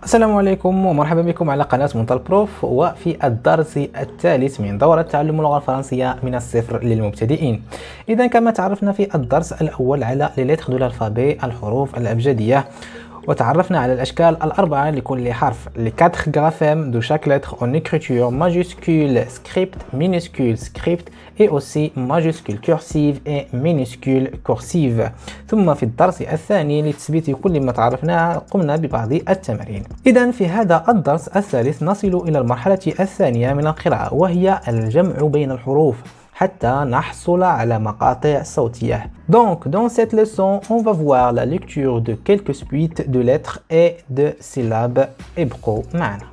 السلام عليكم ومرحبا بكم على قناة منطل بروف، وفي الدرس الثالث من دورة تعلم اللغة الفرنسية من الصفر للمبتدئين. إذا كما تعرفنا في الدرس الأول على les lettres de l'alphabet، الحروف الأبجدية، وتعرفنا على الأشكال الأربعة لكل حرف، les 4 graphèmes de chaque lettre en écriture majuscule, script, minuscule, script et aussi majuscule cursive et minuscule cursive. ثم في الدرس الثاني لتثبيت كل ما تعرفناه قمنا ببعض التمارين. إذا في هذا الدرس الثالث نصل إلى المرحلة الثانية من القراءة، وهي الجمع بين الحروف حتى نحصل على مقاطع صوتية. Donc, dans cette leçon, on va voir la lecture de quelques suites de lettres et de syllabes. ابقوا معنا.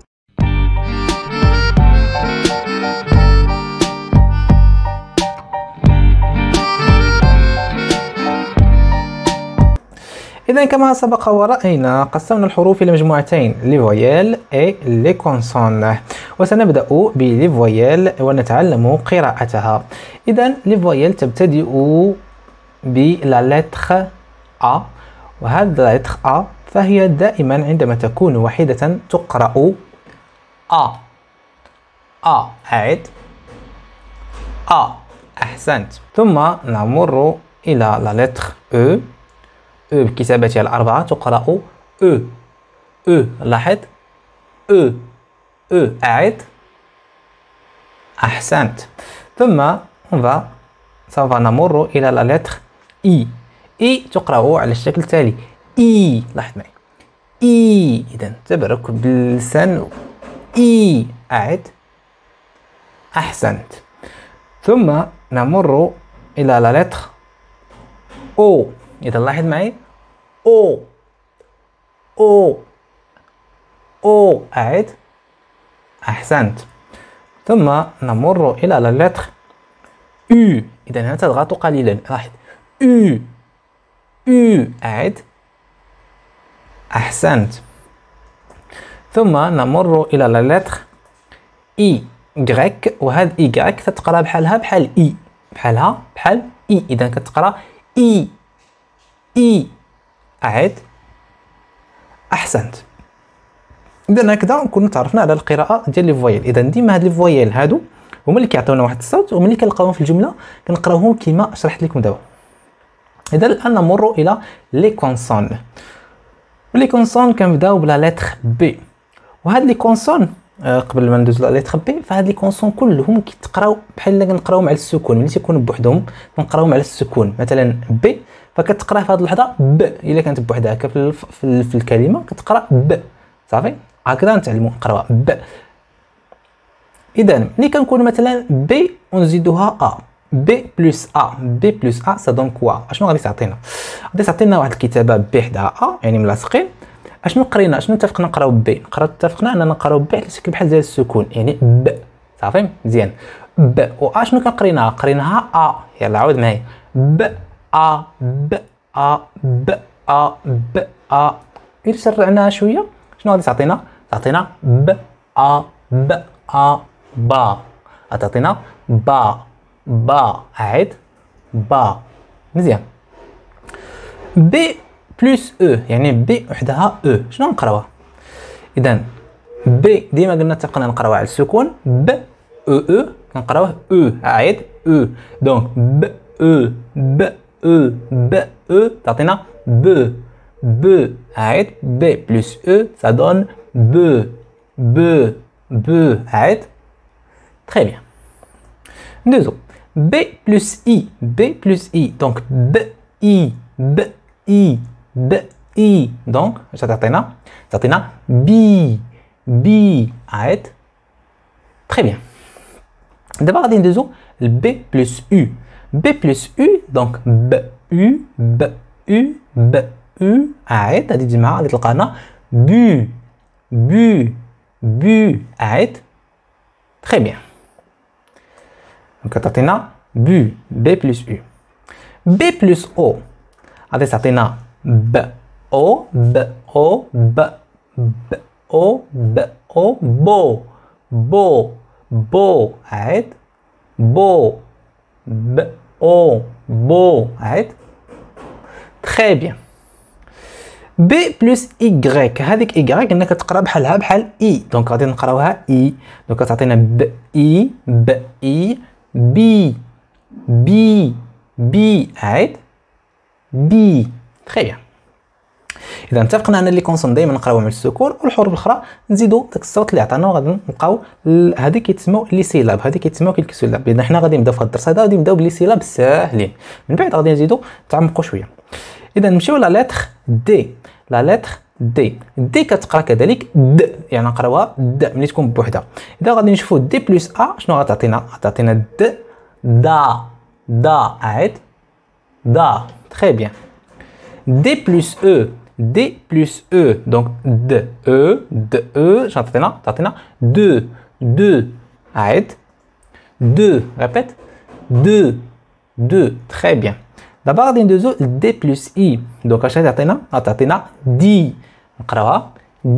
إذا كما سبق ورأينا قسمنا الحروف إلى مجموعتين، les voyelles et les consonnes، وسنبدأ بلي فويل ونتعلم قراءتها. إذا لي فويل تبتدئ بلا لتر A، وهذا لا لتر A فهي دائما عندما تكون وحيدة تقرأ A. أعد A. أحسنت. ثم نمر إلى لا لتر E بكتابتها الأربعة تقرأ أ. لاحظ أ. أعد. أحسنت. ثم سوف نمر إلى لا لتر إي تقرأ على الشكل التالي إي. لاحظ معي إي. إذا تبرك باللسان إي. أعد. أحسنت. ثم نمر إلى لا لتر أو. إذا لاحظ معي أو. أعد. أحسنت. ثم نمر إلى لا لتر U. إذا هنا تضغط قليلا. لاحظ U. أعد. أحسنت. ثم نمر إلى لا لتر Y. وهذا Y تتقرأ بحالها بحال I. بحال I. إذا كتقرأ I. أعد. أحسنت. إذا هكذا نكون تعرفنا على القراءة ديال لي فويل. إذا ديما هاد لي فويل هادو هما اللي كيعطيونا واحد الصوت، وملي كنلقاوهم في الجملة كنقراوهم كما شرحت لكم دابا. إذا الآن نمر إلى لي كونسون. ولي كونسون كنبداو بلا لتر بي، وهاد لي كونسون قبل ما ندوز لا لتر بي فهاد لي كونسون كلهم كيتقراو بحال كنقراوهم على السكون. ملي تيكونوا بوحدهم كنقراوهم على السكون. مثلا بي فكتقرا في هذه اللحظه ب، الا كانت بوحدها هكا في الكلمه كتقرا ب. صافي هكذا نتعلموا نقراوها ب. اذا ملي كنكون مثلا بي ونزيدوها ا، بي بلس ا سا دون كوا. اشنو غادي تعطينا؟ غادي تعطينا واحد الكتابه بي حداها ا يعني ملاصقين. اشنو قرينا؟ اشنو اتفقنا نقراو بي؟ اتفقنا اننا نقراو بي على شكل بحال ديال السكون يعني ب. صافي مزيان ب. واشنو قريناها ا. يلا عاود معايا ب ا ب ا ب ا ب ا. إلا سرعناها شويه شنو غادي تعطينا ب ا ب ا با. غتعطينا با. عيد با. مزيان. بي بلس او يعني بي وحدها او. شنو نقراوها؟ اذا بي ديما قلنا اتفقنا نقراوها على السكون ب او كنقراوه او. عيد او. دونك ب او تعطينا ب. عيد ب بلس او ça donne ب. عيد. Très bien. Deuxième. B plus I. Donc B I. Donc ça تعطينا B. عيد. Très bien. D'abord غادي ندوزو B plus U. Donc B U. عيد. غادي تجي معها غادي تلقانا bu. عيد. Très bien. Donc تعطينا B plus U. B plus O غادي تعطينا B O بو. عيد بو. عيد. Très bien. B plus Y هذيك Y انك تقرا بحالها بحال E دونك غادي نقراوها E دونك تعطينا B I B I B B B عيد B très bien. اذا اتفقنا ان لي كونسون دائما نقراوهم بالسكون والحروف الاخرى نزيدوا داك الصوت اللي عطانا وغادي نلقاو هذه كيتسموا لي سيلاب هذه كيتسموا كيلك سيلاب. اذا حنا غادي نبداو في هذا الدرس هذا غادي نبداو بلي سيلاب الساهلين من بعد غادي نزيدو نتعمقوا شويه. اذا نمشيو لا لتر دي لا لتر دي دي كتقرا كذلك د يعني نقراوها د ملي تكون بوحدها. اذا غادي نشوفوا دي بلس ا شنو غتعطينا غتعطينا د دا دا عيد دا très bien. D plus E D plus E donc D E تعطينا 2 عيد 2 répète 2 très bien. دابا غادي ندوزو D plus I donc اش تعطينا دي نقراوها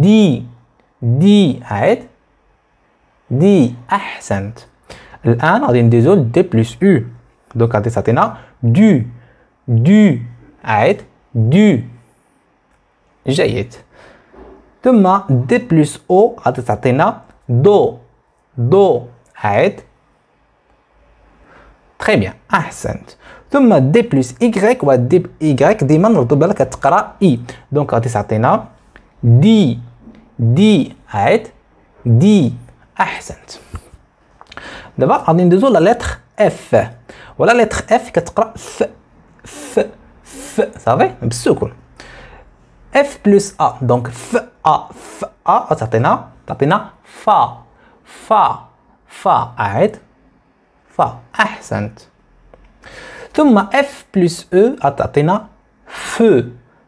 دي عيد دي احسنت. الان غادي ندوزو D plus U donc غادي تعطينا du عيد du جيد. ثم D plus O غادي تعطينا دو عيد très bien احسنت. ثم D plus Y و D Y ديما نردو بالك كتقرا I دونك غادي تعطينا دي عيد دي احسنت. دابا غادي ندوزو لا لتر F ولا لتر F كتقرا ف صافي بالسكون F plus A donc F A تعطينا فا عيد فا أحسنت. ثم F plus E تعطينا feu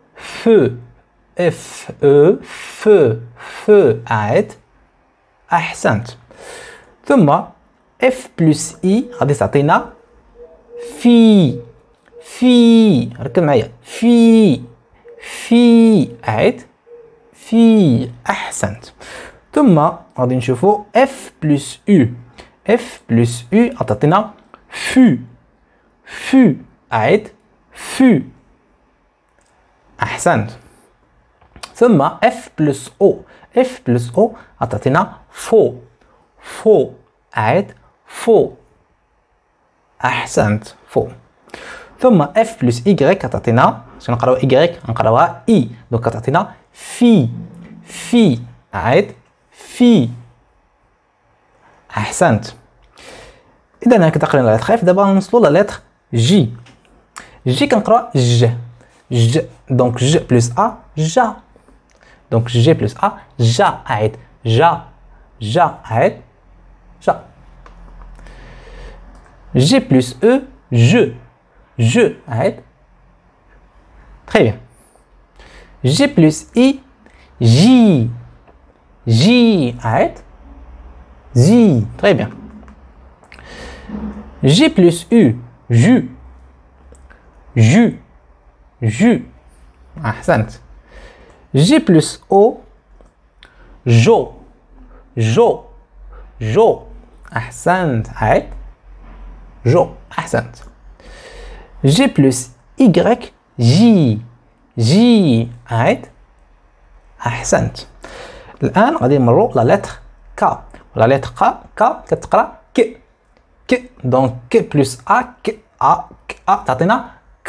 F E feu عيد أحسنت. ثم F plus I غادي تعطينا في ركز معايا في عيد في احسنت. ثم غادي نشوفوا F plus U عطاتنا فو عيد فو احسنت. ثم F plus O عطاتنا فو عيد فو احسنت فو. ثم F plus Y كتعطينا شنو نقراو Y نقراوها I دونك كتعطينا في عيد في احسنت. اذا هكا تقريبا لا لتر F. دابا نوصلوا لا لتر جي كنقراوها ج دونك ج بلس A جا دونك جي بلس A جا عيد جا عيد جا. G plus E je عيد très bien. G plus I j عيد zi très bien. G plus U jus أحسنت. G plus O jo أحسنت عيد جو أحسنت. G plus Y جي عيد أحسنت. الآن غادي نمروا لا لتر K ولا لتر K كتقرا ك دونك ك بلس A ك A تعطينا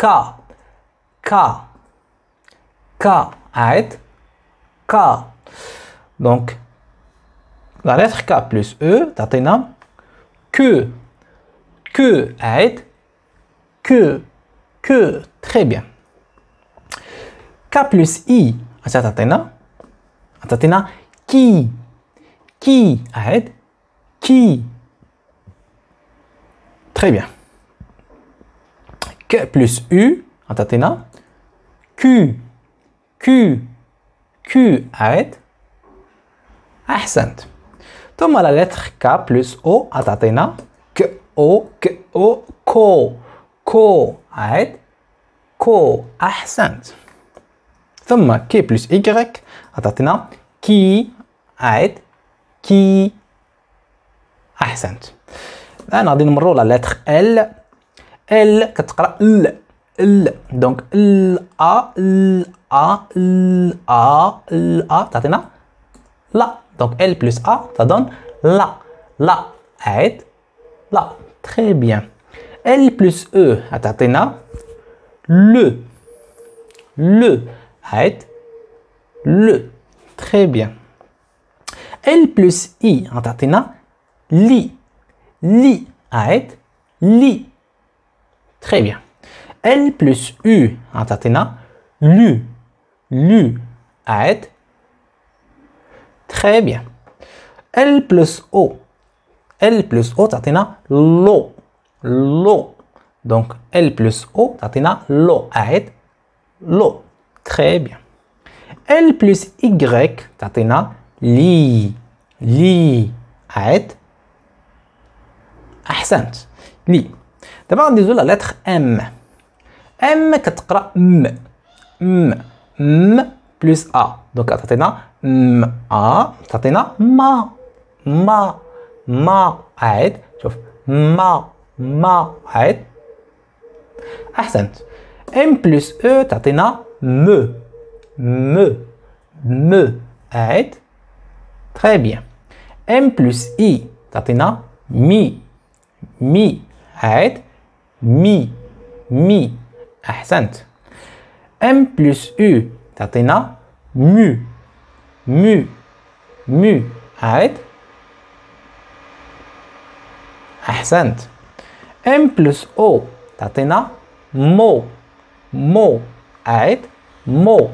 ك عيد ك دونك لا لتر K بلس E تعطينا que عيد que très bien. K plus I تعطينا qui عيد qui très bien. K plus U تعطينا Q عيد أحسنت. ثم لا لتر K plus O تعطينا كو عيد كو أحسنت. ثم كي بلس إيكغيك تعطينا كي عيد كي أحسنت. الآن غادي نمروا لا لتر ال كتقرا ال دونك ال تعطينا لا. Donc L plus A, ça donne la. La. عيد لا. Très bien. L plus E, تعطينا le. Le. عيد le. Très bien. L plus I, تعطينا li. Li. عيد li. Très bien. L plus U, تعطينا lu. Lu. عيد. Très bien. L plus O. L plus O تعطينا lo. Lo. Donc L plus O تعطينا lo. عيد lo. Très bien. L plus Y تعطينا li. Li. عيد. أحسنت. لي. دابا غندوزو لا لتر M. M كتقرا م. م. م بلس A. دونك تعطينا م A تعطينا ما. ما. ما. عيد. شوف. ما. ما. عيد. أحسنت. M بلس E تعطينا م. م. م. عيد. Très bien. M plus I تعطينا مي. مي. عيد. مي. مي. أحسنت. M plus U تعطينا مو. مو. مو. عيد. أحسنت. M plus O تعطينا مو. مو. عيد. مو.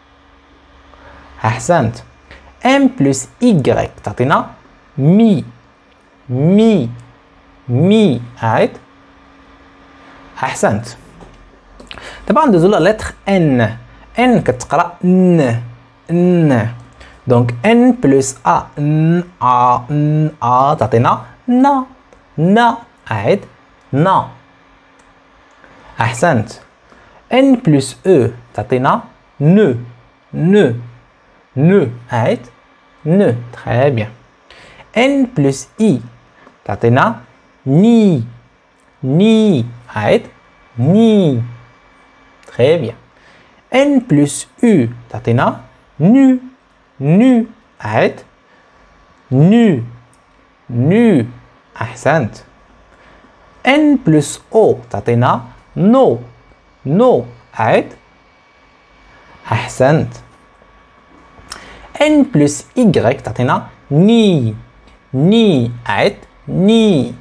أحسنت. M plus Y تعطينا مي. مي. مي. عيد. أحسنت. دابا ندوزو لا لتر N. N كتقرا ن. ن. دونك N plus A. ن A. ن A تعطينا نا. نا. عيد. نا. أحسنت. N plus E تعطينا ن. ن. ن. عيد. ن. Très bien. N plus I تعطينا ني. ني. عيد. ني. Très bien. N plus U تعطينا نو. نو. عيد. نو. نو. أحسنت. N plus O تعطينا نو. نو. عيد. أحسنت. N plus Y تعطينا ني. ني. عيد. ني.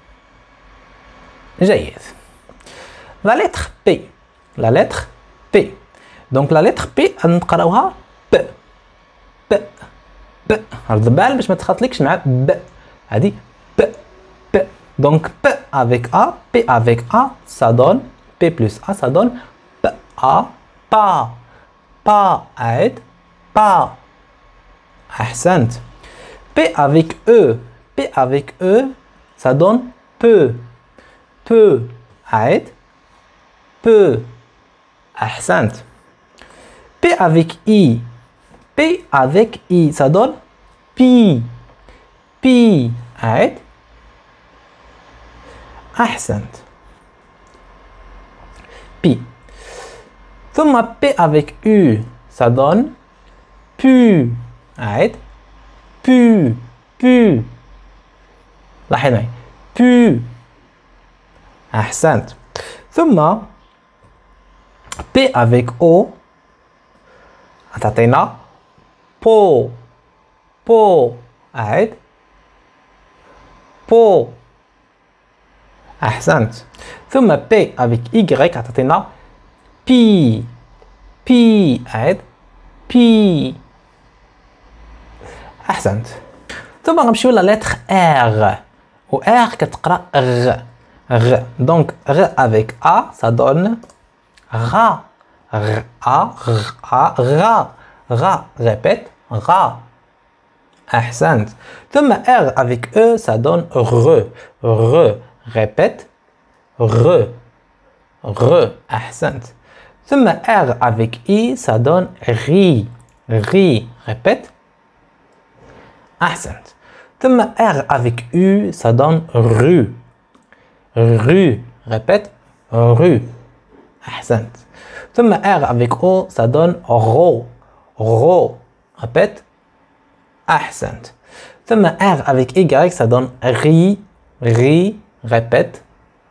جيد. La lettre P. La lettre P. Donc la lettre P نقراوها ب. ب. ب. رد البال باش ما تخاطلكش مع ب. هذه ب. ب. Donc P avec A. P avec A ça donne P plus A ça donne P A. pas. pas. عيد. pas. أحسنت. P avec E. P avec E ça donne peu. peu. عيد. peu. أحسنت. P avec I. P avec I ça donne pi. pi. عيد. أحسنت. pi. ثم P avec U ça donne pu. عيد. pu. pu. لاحظ معي pu. أحسنت. ثم P avec O تعطينا po. po. عيد. po. أحسنت. ثم P avec Y تعطينا pi. pi. عيد. pi. أحسنت. ثم غنمشيو لا لتر R. و R كتقرا غ. غ. Donc R avec A ça donne ra. ra. ra. ra. Répète ra. أحسنت. ثم R avec E ça donne re. re. Répète re. re. أحسنت. ثم R avec I ça donne ri. ri. Répète. أحسنت. ثم R avec U ça donne rue. rue. Répète rue. أحسنت. ثم R avec O, ça donne ro. Ro. Répète. أحسنت. ثم R avec Y, ça donne ri. Ri. Répète.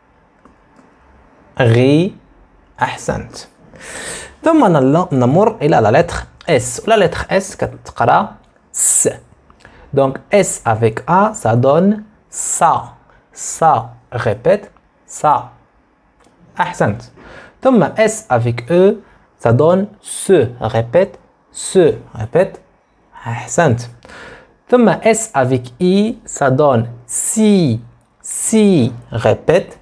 Ri. أحسنت. ثم نمر إلى la lettre S. La lettre S كتقرأ S. Donc S avec A, ça donne ça. Ça. Répète. Ça. أحسنت. ثم S avec E, ça donne se. Répète. Se. Répète. أحسنت. ثم S avec I, ça donne si. Si. Répète.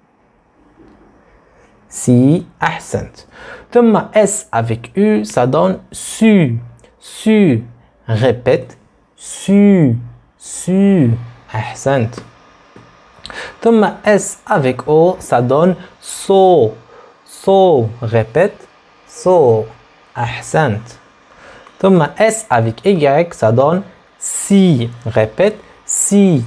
Si. أحسنت. ثم S avec U, ça donne su. Su. Répète. Su. Su. أحسنت. ثم S avec O, ça donne so. So. Répète. So. أحسنت. ثم S avec Y, ça donne si. Répète. Si.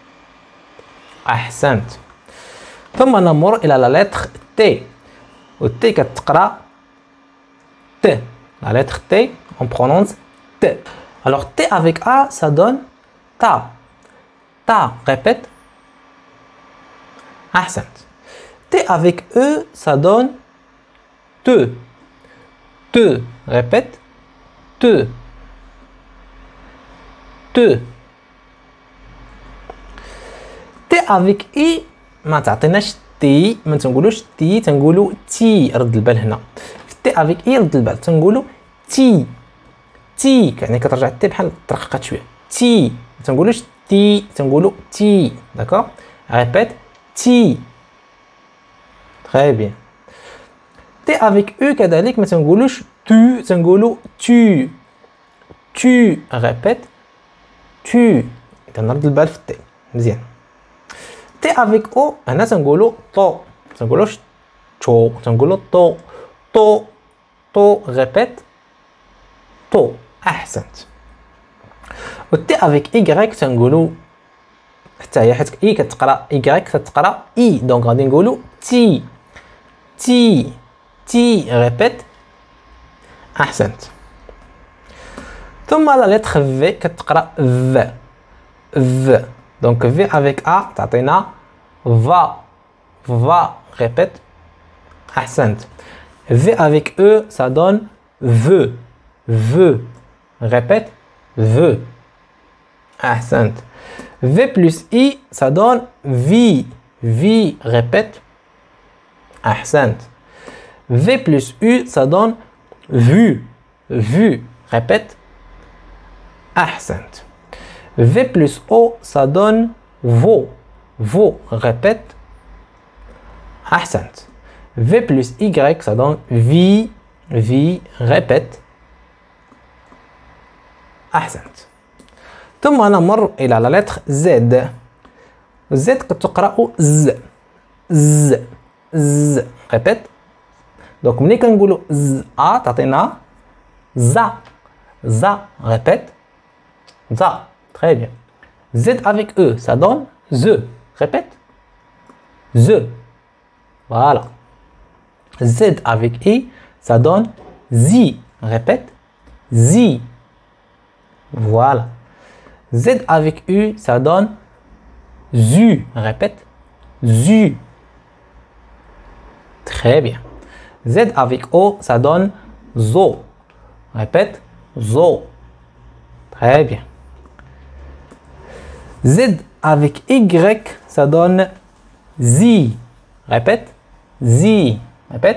أحسنت. ثم نمر إلى la lettre T. T كتقرأ T. La lettre T, on prononce T. Alors T avec A, ça donne ta. Ta. Répète. أحسنت. T avec E, ça donne te. Te. Répète. Te. Te. T avec I ما تعطيناش تي، ما تنقولوش تي، تنقولوا تي. رد البال هنا في تي افيك اي، رد البال تنقولوا تي. تي يعني كترجع تي بحال ترققات شويه. تي ما تنقولوش تي، تنقولوا تي. داكور. ريبيت. تي. تري بيان. تي افيك او كذلك ما تنقولوش تو، تنقولوا تو. تو. ريبيت. تو. تنرد البال في التي مزيان. T avec O, هنا تنقولوا طو، ما تنقولوش تو، تنقولوا طو. طو. طو. ريبيت. طو. أحسنت. و T avec Y تنقولوا حتى هي، حيت I كتقرا Y كتقرا I، دونك غادي نقولوا تي. تي. تي. ريبيت. أحسنت. ثم لا lettre V كتقرا V. V. Donc V avec A, تعطينا va. Va. Répète. أحسنت. V avec E, ça donne veut. Veut. Répète. Veut. أحسنت. V plus I, ça donne vie. Vie. Répète. أحسنت. V plus U, ça donne vue. Vue. Répète. أحسنت. V plus O, ça donne vaut. Vaut. Répète. أحسنت. V plus Y, ça donne vie. Vie. Répète. أحسنت. ثم نمر إلى la lettre Z. Z كتقرأ Z. Z. Z. Répète. Donc ملي كنقولوا Z A تعطينا za. Za. Répète. za. Très bien. Z avec E, ça donne the. Répète. The. Voilà. Z avec I, ça donne zi. Répète. Zi. Voilà. Z avec U, ça donne zu. Répète. Zu. Très bien. Z avec O, ça donne zo. Répète. Zo. Très bien. Z avec Y, ça donne zi. Répète. zi. Répète.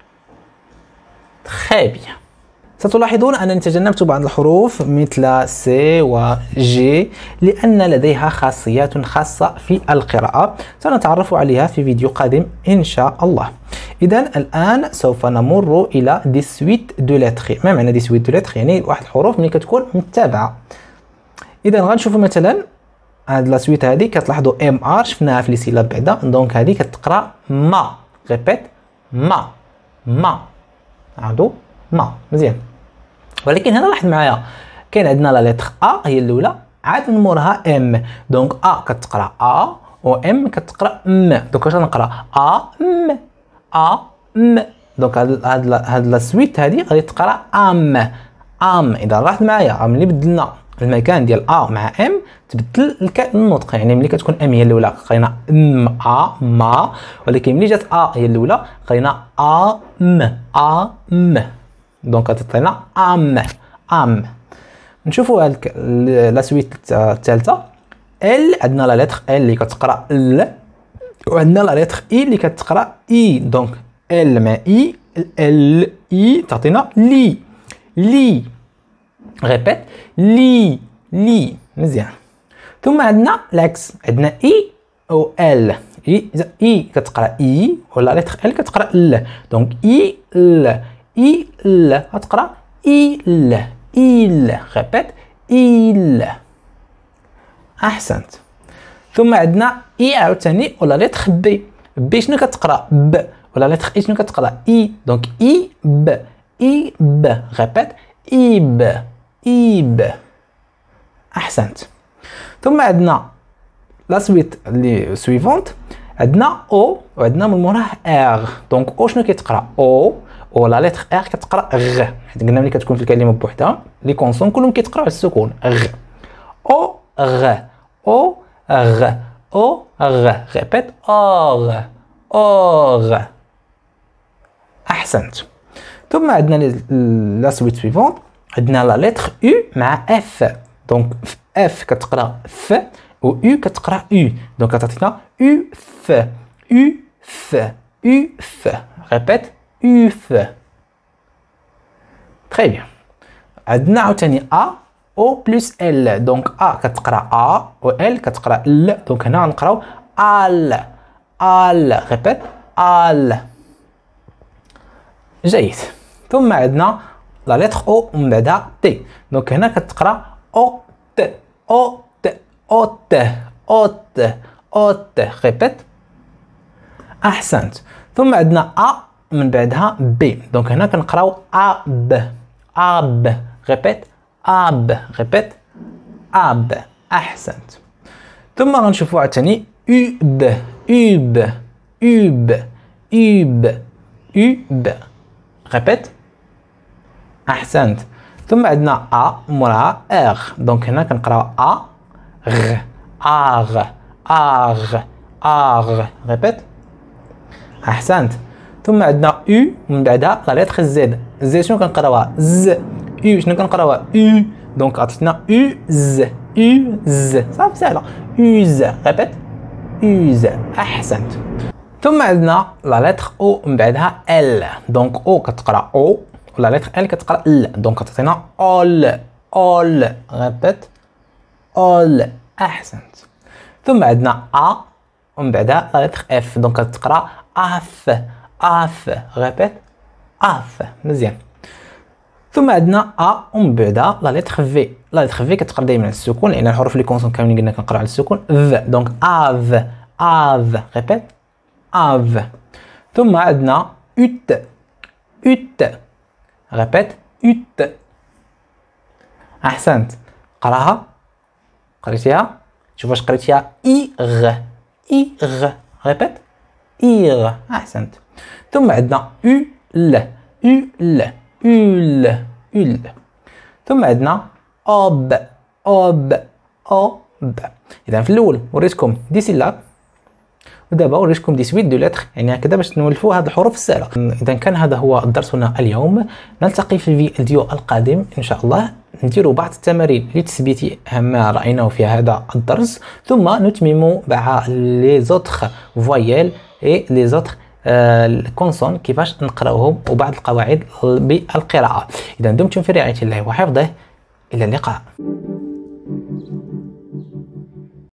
Très bien. ستلاحظون أنني تجنبت بعض الحروف مثل C و G لأن لديها خاصيات خاصة في القراءة سنتعرف عليها في فيديو قادم إن شاء الله. إذن الآن سوف نمر إلى دي سويت دو لتر. ما معنى دي سويت دو لتر؟ يعني واحد الحروف ملي كتكون متابعة. إذن غنشوفوا مثلا هاد لا سويت هادي كتلاحظوا ام ار شفناها في لي سيلاب بعدا، دونك هادي كتقرا ما. ريبيت. ما. ما. عاودوا ما. مزيان. ولكن هنا لاحظ معايا كاين عندنا لا لتر ا هي الاولى، عاد من موراها ام، دونك ا كتقرا ا و ام كتقرا م. دونك واش غنقرا ا م ا م دونك هاد لا سويت هادي غادي تقرا ام. اذا لاحظت معايا ملي بدلنا المكان ديال ا مع ام تبدل النطق، يعني ملي كتكون ام هي الاولى قرينا ما، ولكن ملي جات ا هي الاولى قرينا ام. دونك غتعطينا ام. نشوفوا هاد لا سويت الثالثه. ال عندنا لا لتر ال اللي كتقرا ال، وعندنا لا لتر اي اللي كتقرا اي. دونك ال مع اي، ال اي تعطينا لي. ريبيت لي مزيان. ثم عندنا العكس، عندنا اي او ال. اي كتقرا اي، ولا لتر ال كتقرا ال. دونك اي ال غتقرا il. ريبيت il. احسنت. ثم عندنا اي عاوتاني ولا لتر بي شنو كتقرا ب، ولا لتر اي شنو كتقرا اي. دونك اي ب ريبيت ايب. احسنت. ثم عندنا لا سويت اللي سويفونت، عندنا او وعندنا من موراه ار. دونك او شنو كيتقرا او، ولا لتر ار كتقرا غ، حيت قلنا ملي كتكون في الكلمه بوحدها لي كونسون كلهم كيتقراو على السكون غ. او غ ريبيت اور. احسنت. ثم عندنا لا سويت سويفونت، عندنا لا لتر او مع اف. دونك اف كتقرا ف، و او كتقرا او. دونك كتعطينا او ف ريبيت اوف. تري بيان. عندنا عاوتاني ا او بلس ال. دونك ا كتقرا ا، و ال كتقرا ال. دونك هنا غنقراو ال ريبيت ال. جيد. ثم عندنا لا لتر او ومن بعدها تي. دونك هنا كتقرا اوت ريبيت. احسنت. ثم عندنا ا من بعدها بي. دونك هنا كنقراو اب ريبيت ريبيت اب. احسنت. ثم غنشوفوا عاوتاني اوب ريبيت. احسنت. ثم عندنا ا موراها ار. دونك هنا كنقراو ار ريبيت. احسنت. ثم عندنا او من بعدها لا لتر زد. زد شنو كنقراوها ز. او شنو كنقراوها او. دونك عطيتنا اوز صافي سهله اوز ريبيت اوز. احسنت. ثم عندنا لا لتر او من بعدها ال. دونك او كتقرا او، ولا لتر ال كتقرا ال. دونك كتعطينا اول ريبيت اول. احسنت. ثم عندنا ا ومن بعدها لا لتر اف. دونك كتقرا اف ريبيت اف. مزيان. ثم عندنا ا ومن بعدها لا لتر في. لا لتر في كتقرا دائما على السكون، لان الحروف اللي كونسون كاملين قلنا كنقراو على السكون ف. دونك اف ريبيت اف. ثم عندنا اوت ريبيت اوت. احسنت. قريتيها؟ شوف واش قريتيها ايغ ريبيت ايغ. احسنت. ثم عندنا اول. ثم عندنا اوب. اذا في الاول وريتكم دي سيلاب، ودابا وريتكم دي سويت دو لتر، يعني هكذا باش نولفوا هاد الحروف السهله. اذا كان هذا هو درسنا اليوم، نلتقي في الفيديو القادم ان شاء الله. نديروا بعض التمارين لتثبيت ما رايناه في هذا الدرس، ثم نتمم مع لي زوتر فويال اي لي زوتر الكونسون كيفاش نقراوهم، وبعض القواعد بالقراءه. اذا دمتم في رعايه الله وحفظه، الى اللقاء.